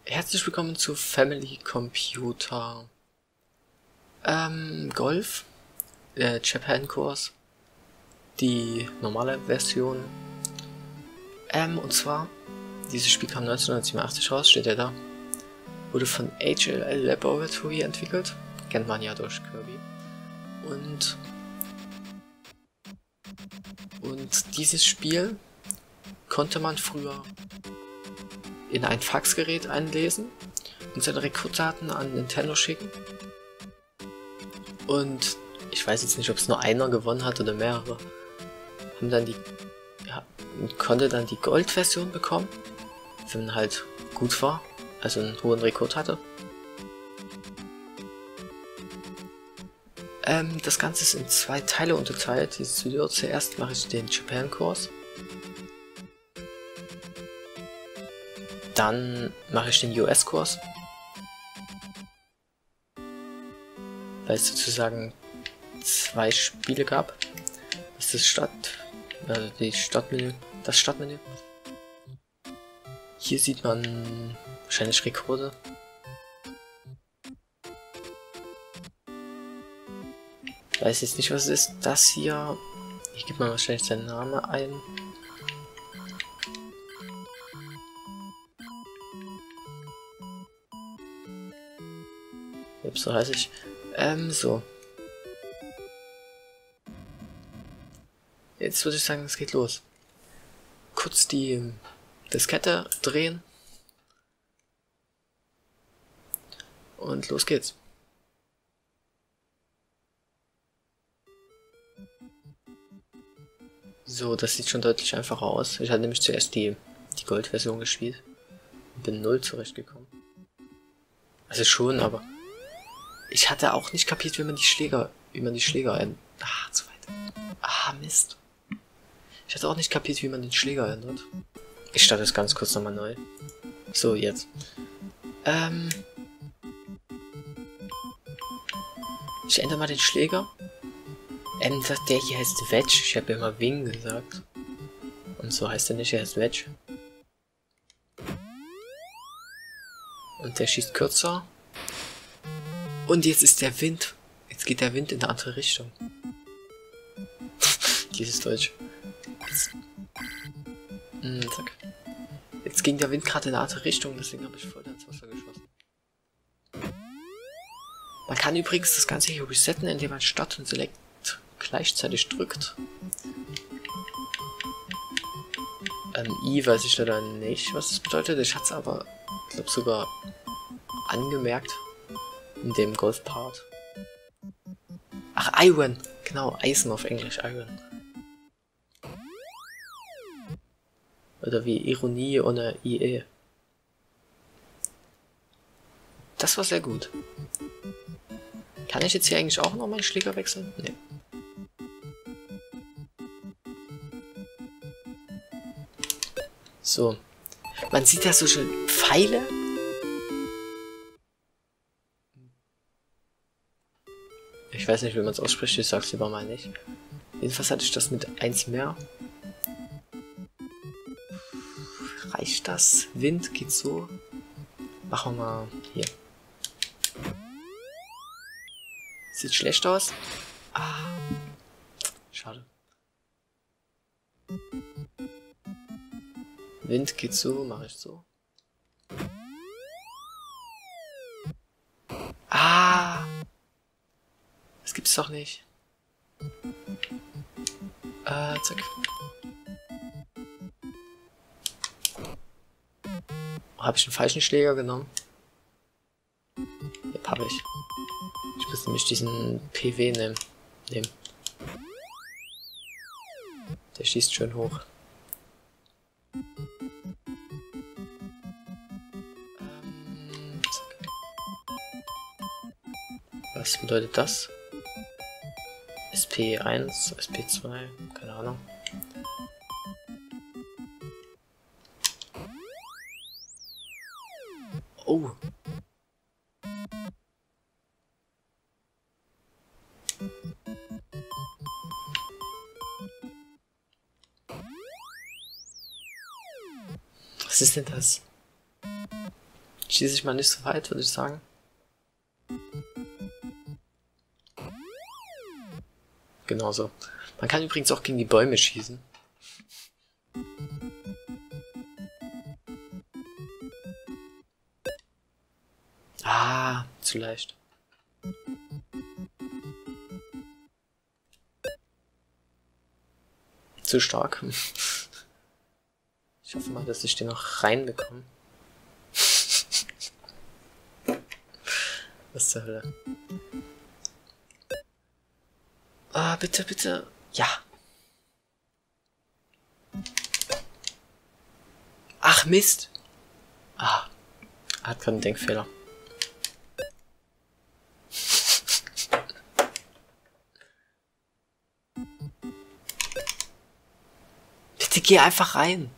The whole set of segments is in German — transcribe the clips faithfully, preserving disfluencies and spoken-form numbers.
Herzlich willkommen zu Family Computer ähm, Golf, äh, Japan Course, die normale Version. Ähm, und zwar, dieses Spiel kam neunzehnhundertsiebenundachtzig raus, steht ja da. Wurde von H L L Laboratory entwickelt, kennt man ja durch Kirby. Und, und dieses Spiel konnte man früher in ein Faxgerät einlesen und seine Rekorddaten an Nintendo schicken. Und ich weiß jetzt nicht, ob es nur einer gewonnen hat oder mehrere. Haben dann die, ja, konnte dann die Gold-Version bekommen, wenn man halt gut war, also einen hohen Rekord hatte. Ähm, das Ganze ist in zwei Teile unterteilt. Dieses Video zuerst mache ich den Japan Course. Dann mache ich den U S-Kurs, weil es sozusagen zwei Spiele gab. Das ist das Stadt, also die Stadtmenü, das Stadtmenü. Hier sieht man wahrscheinlich Rekorde. Weiß jetzt nicht, was es ist. Das hier, hier gibt man wahrscheinlich seinen Namen ein. Yep, so heiße ich. Ähm, so. Jetzt würde ich sagen, es geht los. Kurz die Diskette drehen. Und los geht's. So, das sieht schon deutlich einfacher aus. Ich hatte nämlich zuerst die, die Gold-Version gespielt. Bin null zurechtgekommen. Also schon, aber ich hatte auch nicht kapiert, wie man die Schläger, wie man die Schläger ein... Ah, zu weit. Ah, Mist. Ich hatte auch nicht kapiert, wie man den Schläger ändert. Ich starte es ganz kurz nochmal neu. So, jetzt. Ähm... Ich ändere mal den Schläger. Ähm, der hier heißt Wedge. Ich habe ja immer Wing gesagt. Und so heißt er nicht, er heißt Wedge. Und der schießt kürzer. Und jetzt ist der Wind. Jetzt geht der Wind in eine andere Richtung. Dieses Deutsch. Jetzt, mm, zack. Jetzt ging der Wind gerade in eine andere Richtung, deswegen habe ich voll ins Wasser geschossen. Man kann übrigens das Ganze hier resetten, indem man Start und Select gleichzeitig drückt. Ähm, I weiß ich leider nicht, was das bedeutet. Ich hatte es aber, ich glaube, sogar angemerkt in dem Golf-Part. Ach, Iron! Genau, Eisen auf Englisch, Iron. Oder wie Ironie ohne I E. Das war sehr gut. Kann ich jetzt hier eigentlich auch noch meinen Schläger wechseln? Nee. So. Man sieht da so schön Pfeile. Ich weiß nicht, wie man es ausspricht, ich sag's lieber mal nicht. Jedenfalls hatte ich das mit eins mehr. Reicht das? Wind geht so. Machen wir mal hier. Sieht schlecht aus. Ah. Schade. Wind geht so, mache ich so. Ah! Das gibt's doch nicht. Äh, zack. Oh, habe ich einen falschen Schläger genommen? Yep, habe ich. Ich muss nämlich diesen P W nehmen. nehmen. Der schießt schön hoch. Ähm, zack. Was bedeutet das? S P eins, S P zwei, keine Ahnung. Oh. Was ist denn das? schieße ich mal nicht so weit, würde ich sagen. Genauso. Man kann übrigens auch gegen die Bäume schießen. Ah, zu leicht. Zu stark. Ich hoffe mal, dass ich den noch reinbekomme. Was zur Hölle? Ah, bitte, bitte. Ja. Ach, Mist. Ah, hat gerade einen Denkfehler. Bitte geh einfach rein.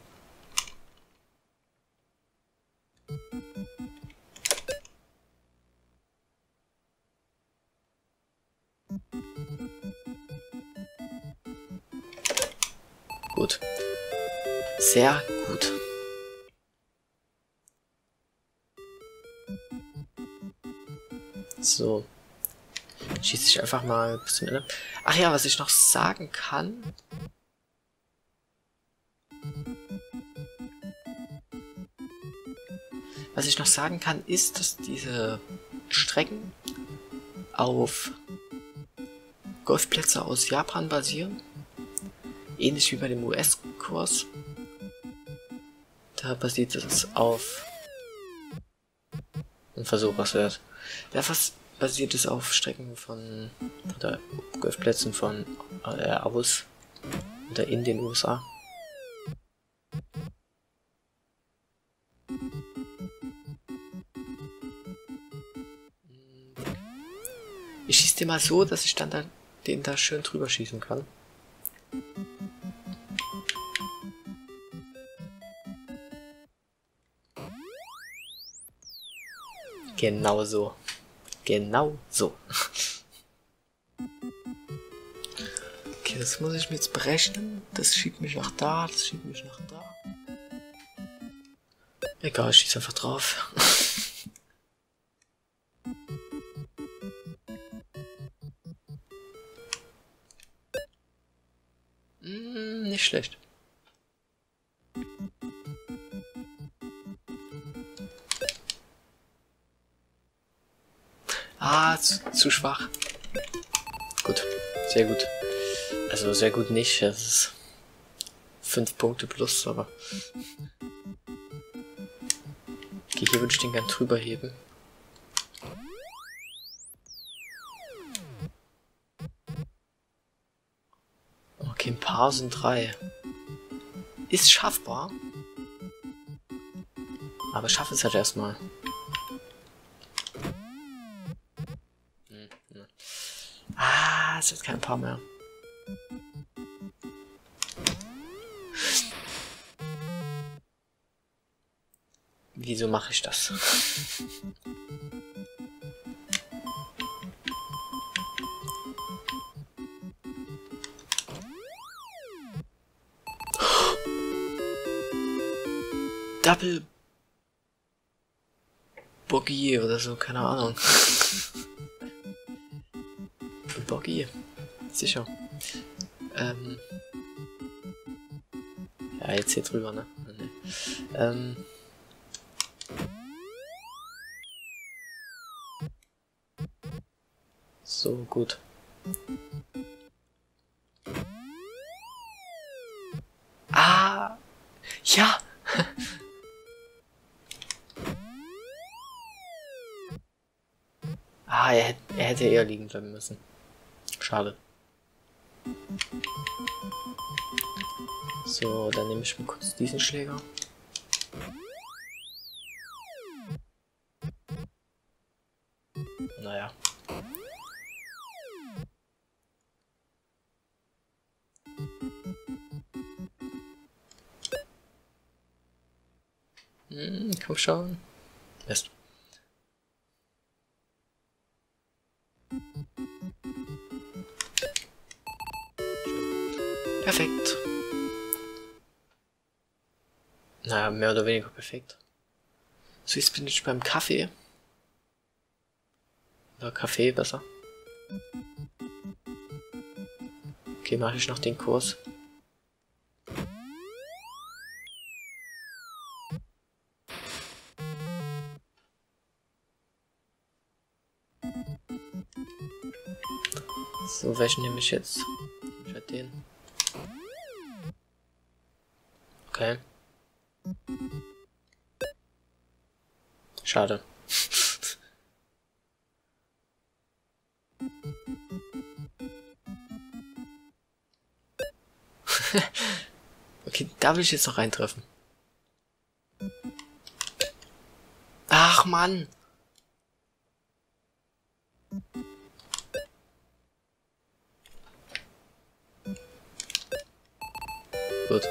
Gut. Sehr gut. So. Schieße ich einfach mal bis zum Ende. Ach ja, was ich noch sagen kann. Was ich noch sagen kann, ist, dass diese Strecken auf Golfplätze aus Japan basieren. Ähnlich wie bei dem U S-Kurs. Da basiert es auf ein Versuch, was wird. Da basiert es auf Strecken von oder Golfplätzen von äh, aus oder in den U S A. Ich schieße den mal so, dass ich dann da, den da schön drüber schießen kann. Genau so. Genau so. Okay, das muss ich mir jetzt berechnen. Das schiebt mich nach da, das schiebt mich nach da. Egal, ich schieße einfach drauf. hm, nicht schlecht. Ah, zu, zu schwach. Gut, sehr gut. Also sehr gut nicht, das ist fünf Punkte plus, aber... Okay, hier würde ich den gern drüber heben. Okay, ein paar sind drei. Ist schaffbar. Aber schaff es halt erstmal. Hm, ne. Ah, es wird kein Paar mehr. Wieso mache ich das? Double Boggy oder so, keine Ahnung. Boggy, sicher. Ähm. Ja, jetzt hier drüber, ne? Nee. Ähm. So, gut. Ah! Ja! ah, er, hätte, er hätte eher liegen bleiben müssen. Schade. So, dann nehme ich mal kurz diesen Schläger. Naja. Hm, komm schon. Mist. Perfekt. Naja, mehr oder weniger perfekt. So, jetzt bin ich beim Kaffee. Oder Kaffee besser. Okay, mache ich noch den Kurs. So, welchen nehme ich jetzt? Ich halt den. Okay. Schade. Okay, da will ich jetzt noch reintreffen. Ach Mann! Gut.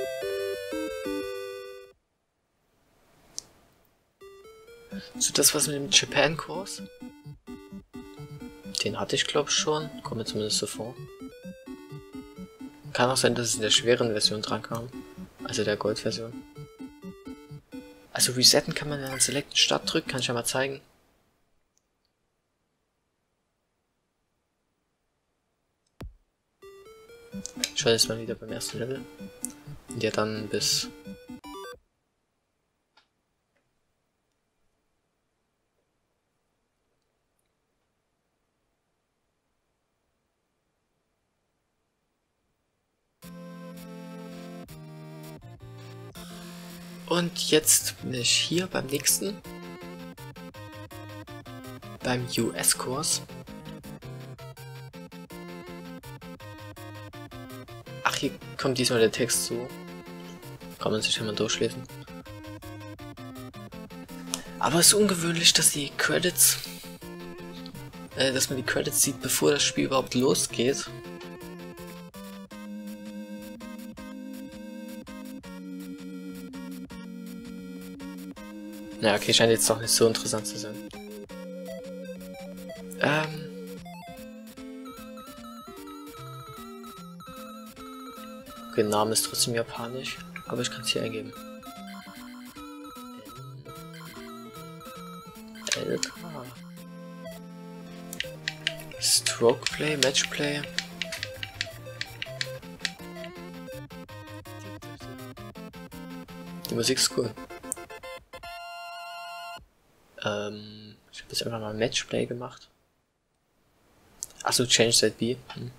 So, das was mit dem Japan-Kurs? Den hatte ich glaube ich schon. Kommt mir zumindest so vor. Kann auch sein, dass es in der schweren Version dran kam. Also der Gold-Version. Also resetten kann man, wenn man Select Start drückt. Kann ich ja mal zeigen. Ich war jetzt mal wieder beim ersten Level. Und ja dann bis... Und jetzt bin ich hier beim nächsten. Beim U S-Kurs. Ach, hier kommt diesmal der Text zu. Kann man sich ja mal durchlesen. Aber es ist ungewöhnlich, dass die Credits... Äh, dass man die Credits sieht, bevor das Spiel überhaupt losgeht. Ja, okay, scheint jetzt doch nicht so interessant zu sein. Ähm. Okay, Name ist trotzdem japanisch, aber ich kann es hier eingeben. L K. Stroke Play, Match Play. Die Musik ist cool. Ähm, ich habe jetzt einfach mal Matchplay gemacht. Achso, Change Set B. Hm.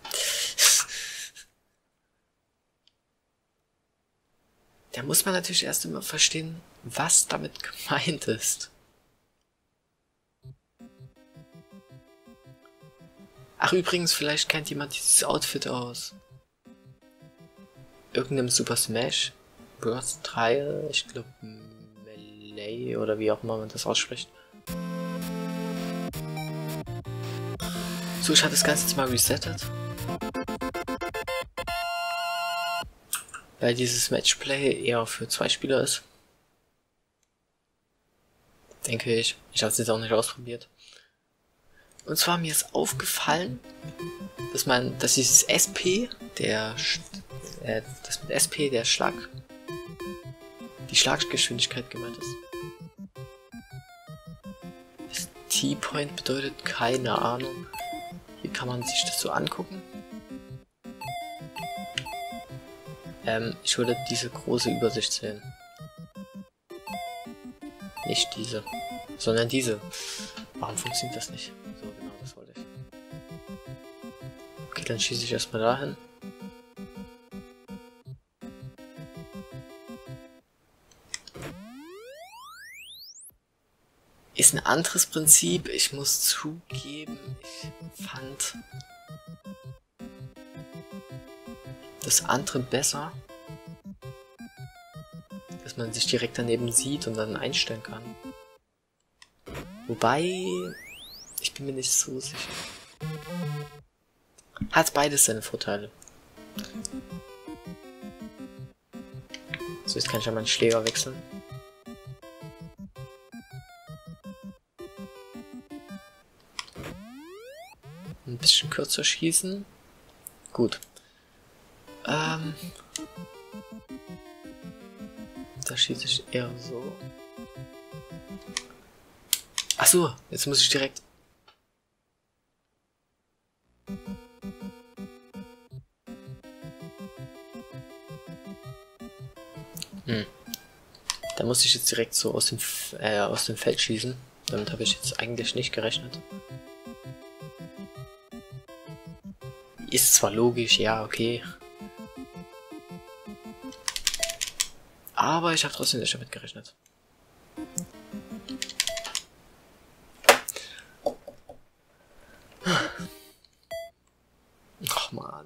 Da muss man natürlich erst immer verstehen, was damit gemeint ist. Ach übrigens, vielleicht kennt jemand dieses Outfit aus irgendeinem Super Smash Bros. Teil, ich glaube Melee oder wie auch immer man das ausspricht. So, ich habe das Ganze jetzt mal resettet. Weil dieses Matchplay eher für zwei Spieler ist. Denke ich. Ich habe es jetzt auch nicht ausprobiert. Und zwar mir ist aufgefallen, dass man, dass dieses S P, der, äh, das mit S P der Schlag, die Schlaggeschwindigkeit gemeint ist. Was T-Point bedeutet, keine Ahnung. Hier kann man sich das so angucken. Ähm, ich würde diese große Übersicht sehen. Nicht diese, sondern diese. Warum funktioniert das nicht? So, genau, das wollte ich. Okay, dann schieße ich erstmal dahin. Ist ein anderes Prinzip. Ich muss zugeben, ich fand das andere besser. Dass man sich direkt daneben sieht und dann einstellen kann. Wobei, ich bin mir nicht so sicher. Hat beides seine Vorteile. So, jetzt kann ich ja meinen Schläger wechseln. Ein bisschen kürzer schießen. Gut. Ähm. da schieße ich eher so. Ach so, jetzt muss ich direkt... Hm. Da muss ich jetzt direkt so aus dem, F äh, aus dem Feld schießen. Damit habe ich jetzt eigentlich nicht gerechnet. Ist zwar logisch, ja, okay. Aber ich habe trotzdem nicht damit gerechnet. Ach man.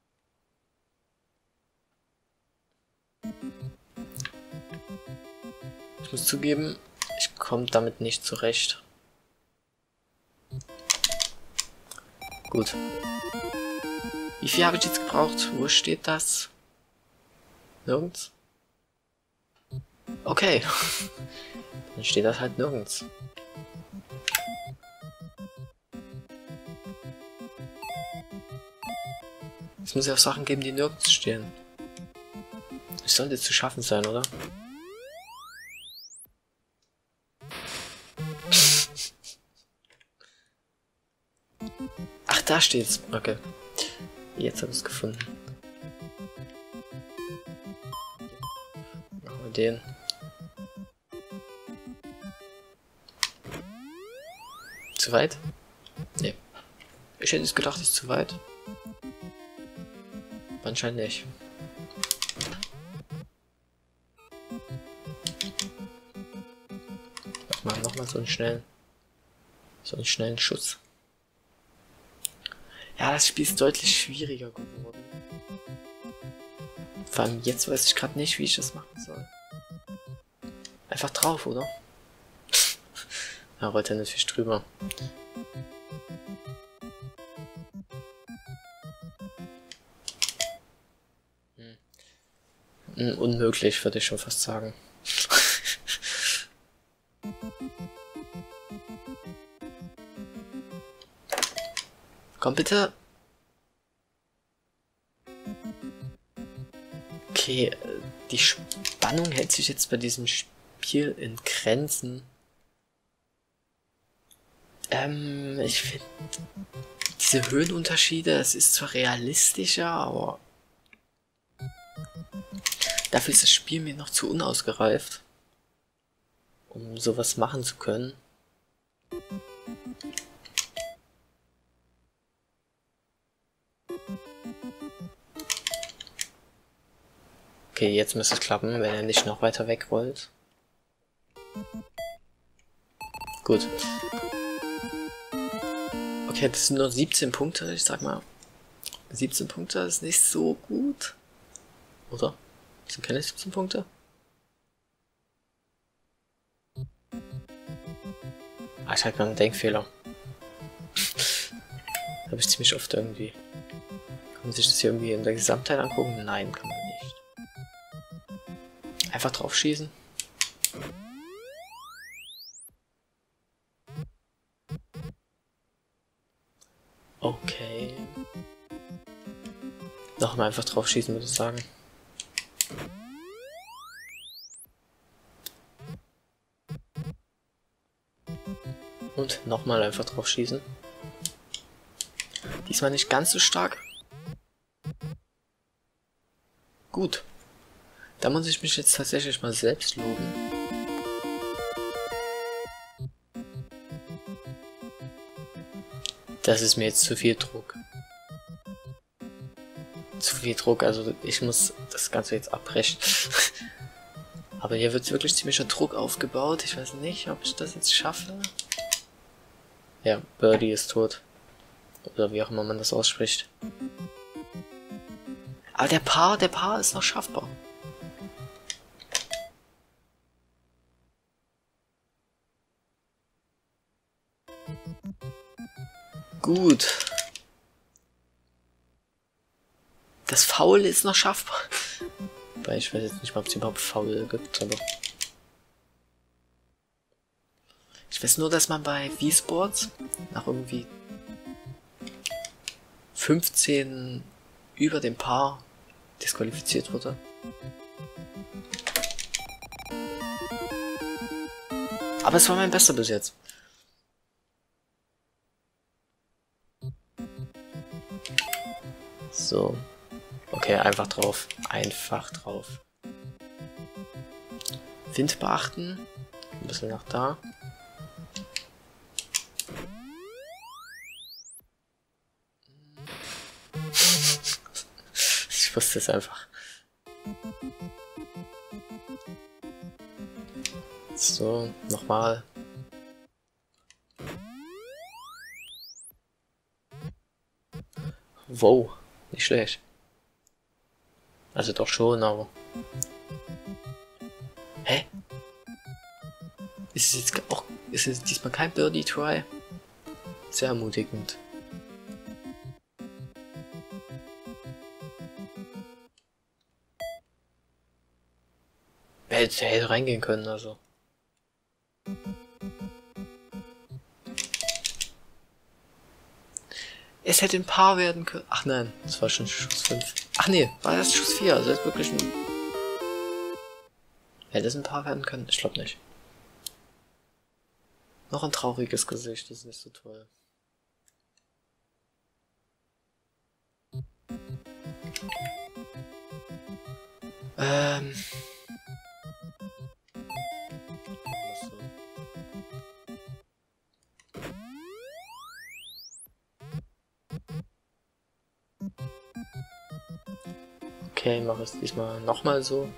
Ich muss zugeben, ich komme damit nicht zurecht. Gut. Wie viel habe ich jetzt gebraucht? Wo steht das? Nirgends? Okay. Dann steht das halt nirgends. Es muss ja auch Sachen geben, die nirgends stehen. Es sollte zu schaffen sein, oder? Ach, da steht's. Okay. Jetzt habe ich es gefunden. Machen wir den. Zu weit? Nee. Ich hätte es gedacht, es ist zu weit. Anscheinend nicht. Mach mal nochmal so einen schnellen, so einen schnellen Schuss. Ja, das Spiel ist deutlich schwieriger geworden. Vor allem jetzt weiß ich gerade nicht, wie ich das machen soll. Einfach drauf, oder? Ja, wollte natürlich drüber. Hm. Unmöglich, würde ich schon fast sagen. Komm bitte. Okay, die Spannung hält sich jetzt bei diesem Spiel in Grenzen. Ähm, ich finde diese Höhenunterschiede, es ist zwar realistischer, aber dafür ist das Spiel mir noch zu unausgereift, um sowas machen zu können. Okay, jetzt müsste es klappen, wenn er nicht noch weiter wegrollt. Gut. Okay, das sind nur siebzehn Punkte, ich sag mal. siebzehn Punkte ist nicht so gut. Oder? Das sind keine siebzehn Punkte? Ah, ich hatte mal einen Denkfehler. Habe ich ziemlich oft irgendwie. Kann man sich das hier irgendwie in der Gesamtheit angucken? Nein, kann man nicht. Einfach drauf schießen. Okay. Nochmal einfach drauf schießen, würde ich sagen. Und nochmal einfach drauf schießen. Diesmal nicht ganz so stark. Gut. Da muss ich mich jetzt tatsächlich mal selbst loben. Das ist mir jetzt zu viel Druck. Zu viel Druck, also ich muss das Ganze jetzt abbrechen. Aber hier wird wirklich ziemlicher Druck aufgebaut. Ich weiß nicht, ob ich das jetzt schaffe. Ja, Birdie ist tot. Oder wie auch immer man das ausspricht. Aber der Paar, der Paar ist noch schaffbar. Gut. Das Foul ist noch schaffbar. Weil ich weiß jetzt nicht mal, ob es überhaupt Foul gibt, aber... Ich weiß nur, dass man bei Wii Sports nach irgendwie fünfzehn über dem Paar disqualifiziert wurde. Aber es war mein bester bis jetzt. So. Okay, einfach drauf. Einfach drauf. Wind beachten. Ein bisschen nach da. Ich wusste es einfach. So, nochmal. Wow, nicht schlecht. Also doch schon, aber... Hä? Ist es jetzt auch... Ist es diesmal kein Birdie Try? Sehr ermutigend. Wer hätte, hätte reingehen können, also. Es hätte ein Paar werden können. Ach nein, das war schon Schuss fünf. Ach nee, war das Schuss vier, also das ist wirklich ein... Hätte es ein Paar werden können? Ich glaube nicht. Noch ein trauriges Gesicht, das ist nicht so toll. Ähm... Okay, mache es diesmal nochmal so.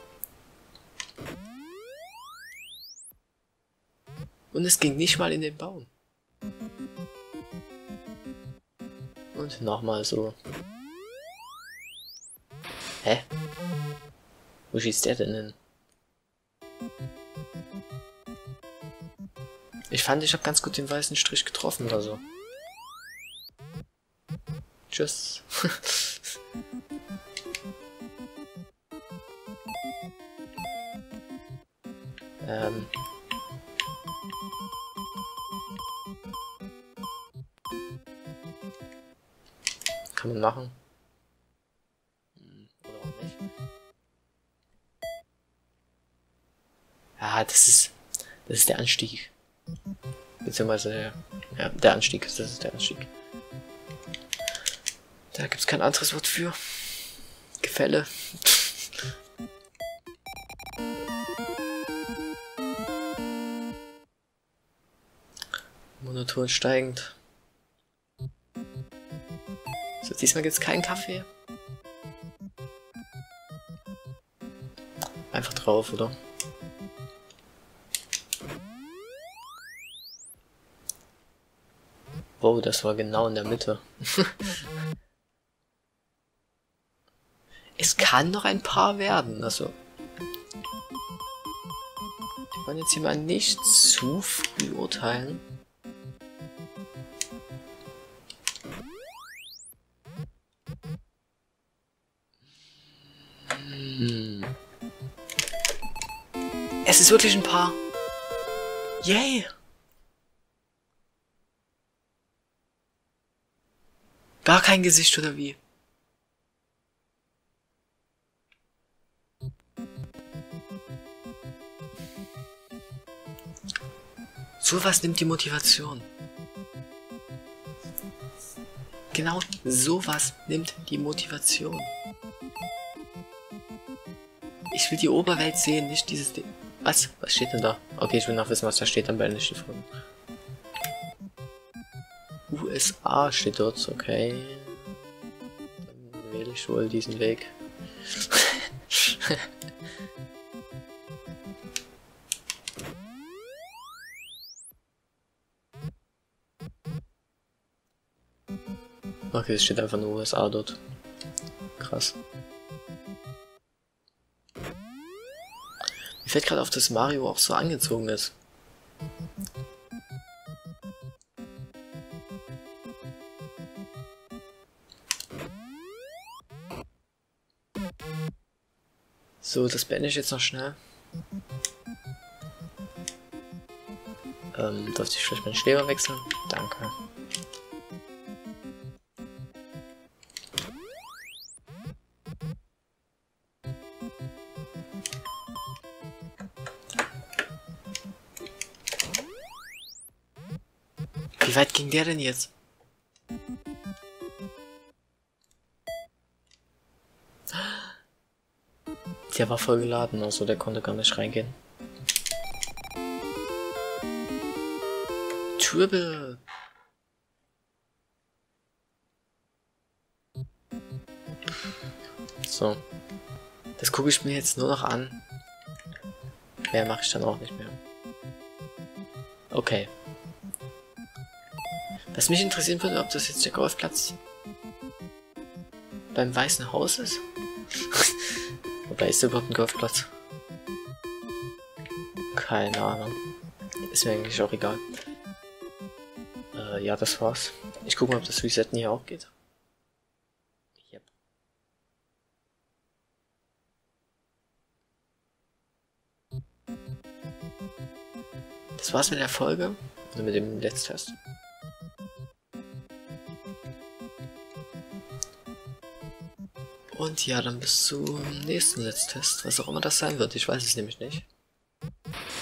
Und es ging nicht mal in den Baum. Und nochmal so. Hä? Wo schießt der denn hin? Ich fand, ich habe ganz gut den weißen Strich getroffen oder so. Tschüss. ähm. Kann man machen. Oder auch nicht. Ja, das ist... Das ist der Anstieg. Beziehungsweise... Ja, der Anstieg. Das ist der Anstieg. Da gibt's kein anderes Wort für. Gefälle. Monoton steigend. So, diesmal gibt's keinen Kaffee. Einfach drauf, oder? Wow, das war genau in der Mitte. Es kann noch ein Paar werden, also. Ich wollte jetzt hier mal nicht zu früh urteilen. Hm. Es ist wirklich ein Paar. Yay! Gar kein Gesicht oder wie? Sowas nimmt die Motivation. Genau sowas nimmt die Motivation. Ich will die Oberwelt sehen, nicht dieses Ding. Was? Was steht denn da? Okay, ich will noch wissen, was da steht, dann beende ich die Folge. U S A steht dort, okay. Dann wähle ich wohl diesen Weg. Okay, es steht einfach nur U S A dort. Krass. Mir fällt gerade auf, dass Mario auch so angezogen ist. So, das beende ich jetzt noch schnell. Ähm, darf ich vielleicht meinen Schweber wechseln? Danke. Wie weit ging der denn jetzt? Der war voll geladen, also der konnte gar nicht reingehen. Triple! So. Das gucke ich mir jetzt nur noch an. Mehr mache ich dann auch nicht mehr. Okay. Was mich interessieren würde, ob das jetzt der Golfplatz beim Weißen Haus ist? Oder ist da überhaupt ein Golfplatz? Keine Ahnung. Ist mir eigentlich auch egal. Äh, ja, das war's. Ich gucke mal, ob das Resetten hier auch geht. Yep. Das war's mit der Folge. Also mit dem Letztest. Und ja, dann bis zum nächsten Letztest. Was auch immer das sein wird. Ich weiß es nämlich nicht.